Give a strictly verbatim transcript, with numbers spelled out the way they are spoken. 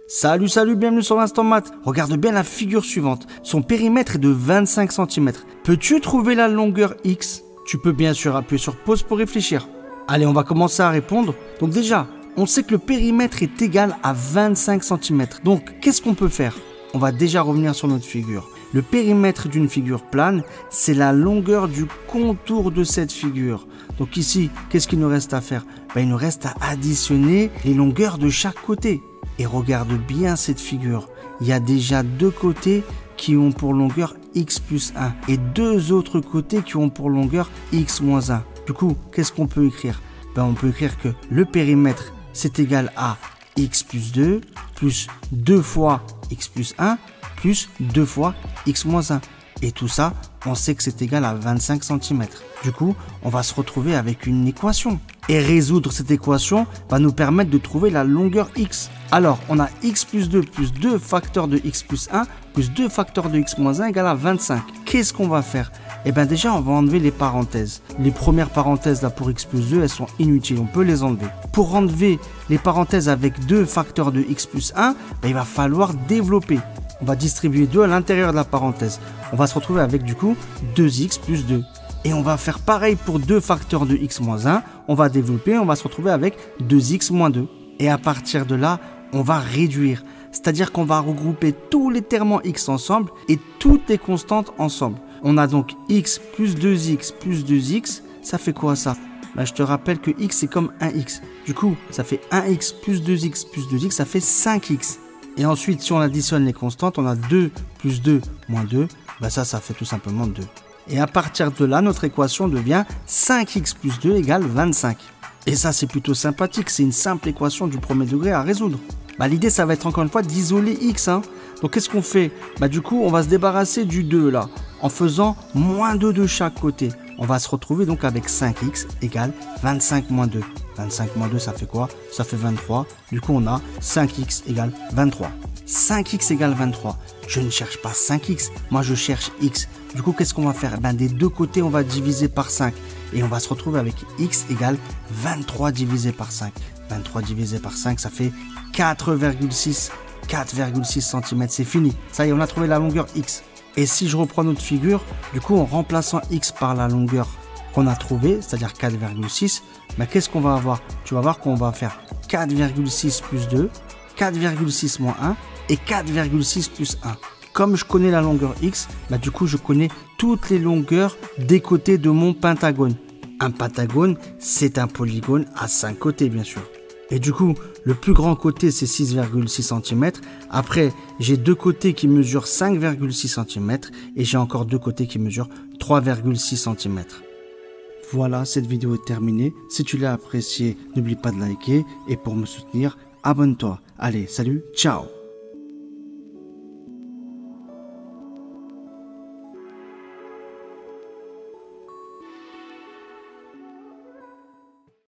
Salut, salut, bienvenue sur l'Instant Math. Regarde bien la figure suivante. Son périmètre est de vingt-cinq centimètres. Peux-tu trouver la longueur X? Tu peux bien sûr appuyer sur pause pour réfléchir. Allez, on va commencer à répondre. Donc déjà, on sait que le périmètre est égal à vingt-cinq centimètres. Donc, qu'est-ce qu'on peut faire? On va déjà revenir sur notre figure. Le périmètre d'une figure plane, c'est la longueur du contour de cette figure. Donc ici, qu'est-ce qu'il nous reste à faire? Ben, il nous reste à additionner les longueurs de chaque côté. Et regarde bien cette figure. Il y a déjà deux côtés qui ont pour longueur x plus un et deux autres côtés qui ont pour longueur x moins un. Du coup, qu'est-ce qu'on peut écrire? Ben, on peut écrire que le périmètre, c'est égal à x plus deux plus deux fois x plus un plus deux fois x moins un. Et tout ça, on sait que c'est égal à vingt-cinq centimètres. Du coup, on va se retrouver avec une équation. Et résoudre cette équation va nous permettre de trouver la longueur x. Alors, on a x plus deux plus deux facteurs de x plus un plus deux facteurs de x moins un égale à vingt-cinq. Qu'est-ce qu'on va faire? Eh bien déjà, on va enlever les parenthèses. Les premières parenthèses là pour x plus deux, elles sont inutiles, on peut les enlever. Pour enlever les parenthèses avec deux facteurs de x plus un, ben, il va falloir développer. On va distribuer deux à l'intérieur de la parenthèse. On va se retrouver avec du coup deux x plus deux. Et on va faire pareil pour deux facteurs de x moins un. On va développer, on va se retrouver avec deux x moins deux. Et à partir de là, on va réduire. C'est-à-dire qu'on va regrouper tous les termes en x ensemble et toutes les constantes ensemble. On a donc x plus deux x plus deux x. Ça fait quoi ça? Ben, je te rappelle que x c'est comme un x. Du coup, ça fait un x plus deux x plus deux x, ça fait cinq x. Et ensuite, si on additionne les constantes, on a deux plus deux moins deux. Ben ça, ça fait tout simplement deux. Et à partir de là, notre équation devient cinq x plus deux égale vingt-cinq. Et ça, c'est plutôt sympathique. C'est une simple équation du premier degré à résoudre. Bah, l'idée, ça va être encore une fois d'isoler x. Hein. Donc, qu'est-ce qu'on fait? Bah, du coup, on va se débarrasser du deux là, en faisant moins deux de chaque côté. On va se retrouver donc avec cinq x égale vingt-cinq moins deux. vingt-cinq moins deux, ça fait quoi? Ça fait vingt-trois. Du coup, on a cinq x égale vingt-trois. cinq x égale vingt-trois. Je ne cherche pas cinq x, moi je cherche x. Du coup, qu'est-ce qu'on va faire? Ben, des deux côtés, on va diviser par cinq. Et on va se retrouver avec x égale vingt-trois divisé par cinq. vingt-trois divisé par cinq, ça fait quatre virgule six. quatre virgule six centimètres, c'est fini. Ça y est, on a trouvé la longueur x. Et si je reprends notre figure, du coup, en remplaçant x par la longueur qu'on a trouvée, c'est-à-dire quatre virgule six, ben, qu'est-ce qu'on va avoir? Tu vas voir qu'on va faire quatre virgule six plus deux, quatre virgule six moins un et quatre virgule six plus un. Comme je connais la longueur x, bah du coup je connais toutes les longueurs des côtés de mon pentagone. Un pentagone, c'est un polygone à cinq côtés bien sûr. Et du coup, le plus grand côté c'est six virgule six centimètres. Après, j'ai deux côtés qui mesurent cinq virgule six centimètres et j'ai encore deux côtés qui mesurent trois virgule six centimètres. Voilà, cette vidéo est terminée. Si tu l'as appréciée, n'oublie pas de liker et pour me soutenir, abonne-toi. Allez, salut, ciao!